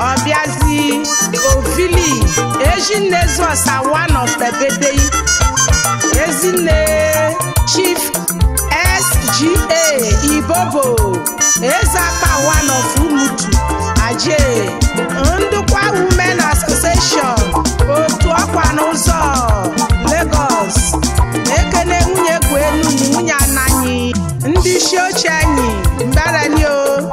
Obiazi Ovili Ejinne Zosa one of Ebedei Ezine Chief SGA Ibobo Ezapa one of Umutu Aje Ndukwa Women Association Otu Ọkwa n'ụzọ Lagos Ekene nwunye gwenu nwunye ananyị ndị isi oche anyị mbarani o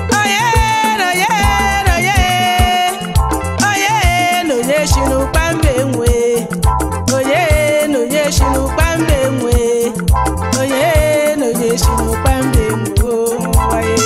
oye shinu pambe nwe oye shinu pambe nwe oye shinu pambe nwe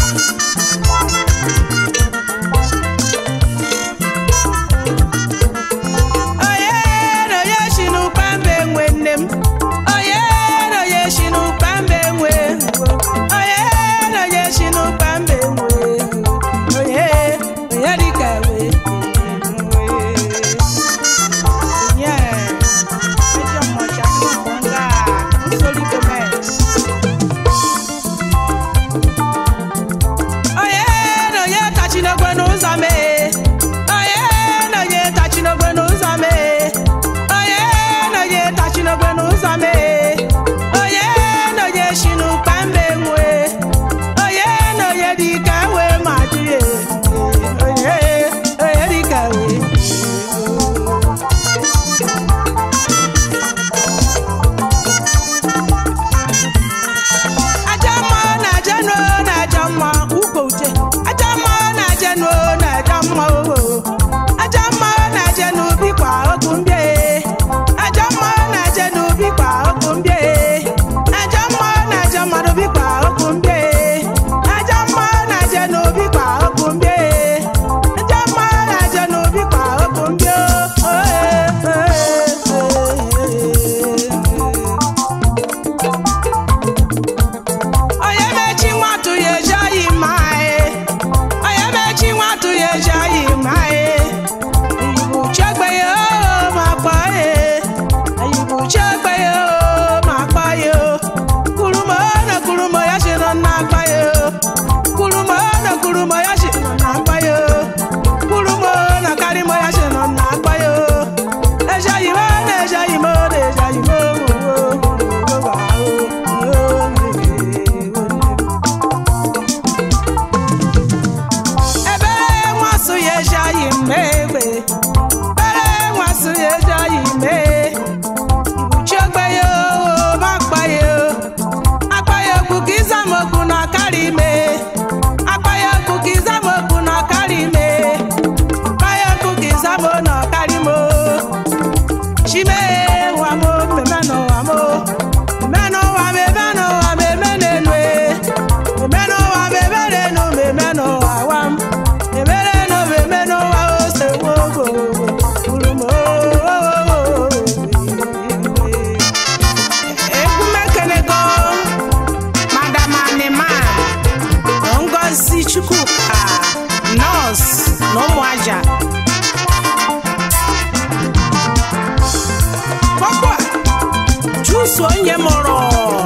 Onye mụrụ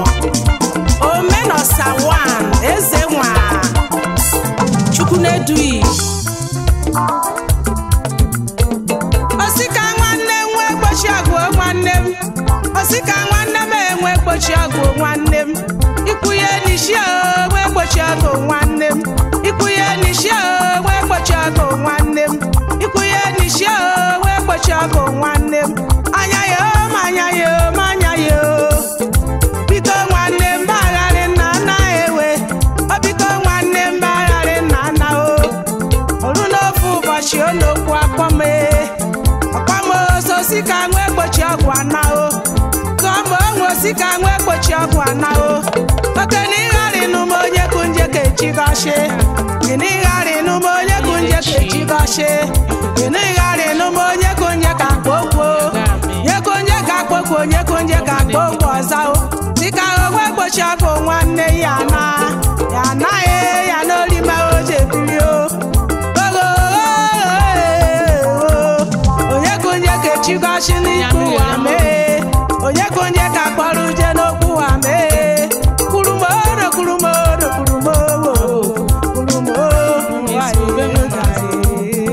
Omenosa one eze nwa Chukwu na-edui Osika nwanne nwe gbochi agụ nwanne m Osika nwanne m enwe gbochi agụ nwanne m Ikwuye n'ishi nwe gbochi agụ nwanne m Ikwuye n'ishi nwe gbochi agụ nwanne m Ikwuye n'ishi nwe gbochi agụ nwanne m Anya yo manya yo manya yo Chionokwu akpọme osika nwe gbochi ọgwụ anao Kọmbo nwe osika nwe gbochi ọgwụ anao Oke n'ịghari n'ume onye kunje ka echigoshi N'ịghari n'ume onye kunje ka echigoshi N'ịghari n'ume onye kunje ka akpọkwo Nye kunje ka akpọkwo nye kunje ka akpọkwo ọzao Sika ogwe gbochi ọgwụ nwanne ya na ya n'olime oje biri o Chigoshi n'ikwu wa mee onye konye ka kpọrọ uje n'okwu wa mee Kurumodo kurumodo kurumodo kurumodo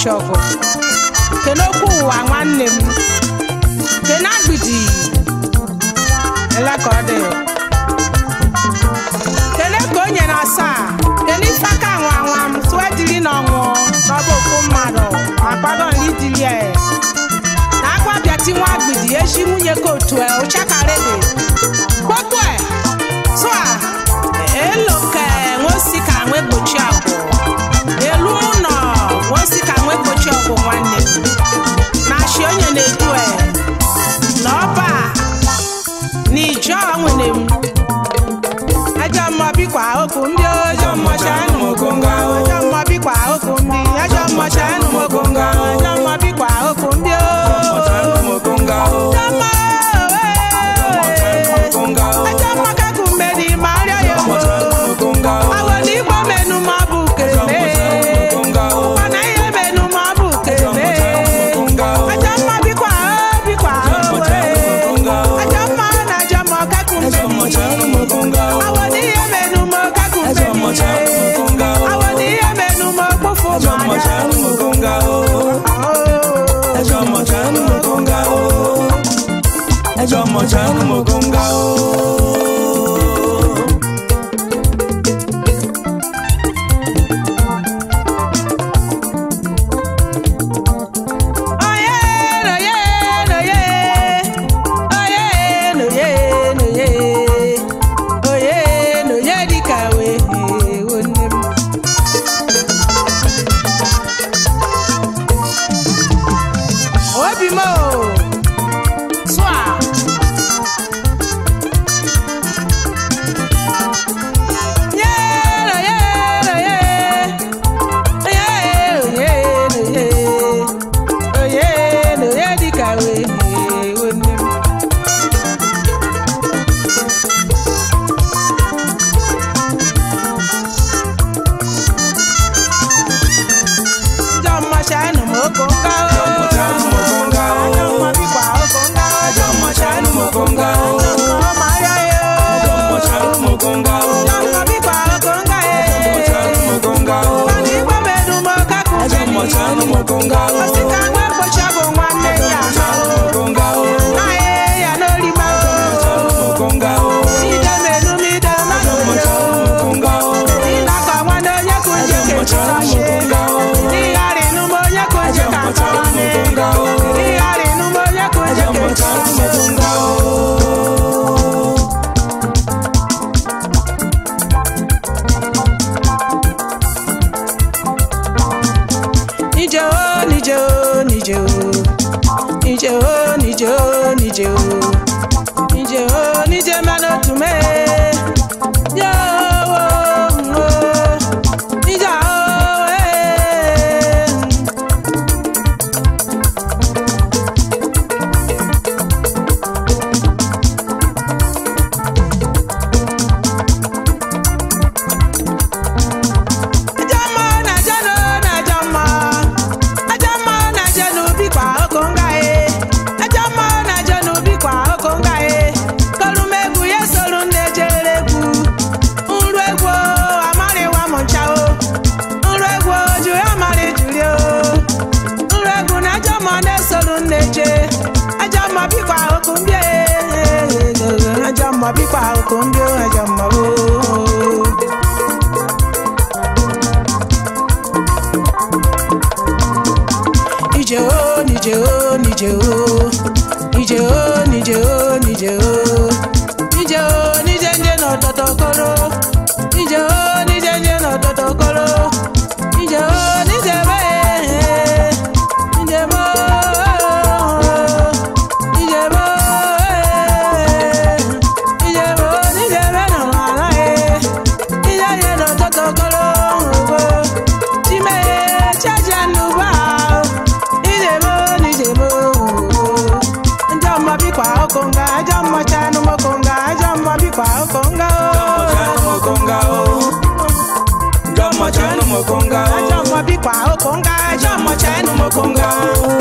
ekpochi ọgụ kene okwu ụwa nwanne m kene agbidi ele ka ọ dị kene ka onye na asaa kene ife aka nwa m tụọ dịrị n'ọnwụ n'ọbụ okwu mmadụ akwado nri dịrị ya na agwa bịati nwa agbidi eji nwunye kotu ụchakarịdị kpokwe tụa eloke nwosi ka nwe gbochi agwụ elu ụlọ nwosi ka nwe gbochi ọgwụ nwanne na shi onye na-edu na ọba na ijọ nwere m ajọ mmụọ bikwa okwu ndị ajọ mmụọ chanụ mokonga ajọ mmụọ bikwa okwu ndị ajọ mmụọ chanụ mokonga ajọ mmụọ bikwa okwu ndị ajọ mmụọ ajọ mmụọ kakụ mgbe dị ma arịa ya awọ na igbo menu ma bụ keme mana ihe menu ma bụ keme ajọ mmụọ bikwa ajọ mmụọ na ajọ mmụọ kakụ mgbe awọ na ihe menu ma kakụ mgbe awọ na ihe menu ma kpofu ma mokonga, ajamo bikwa okonga, ajamo chanu mokonga.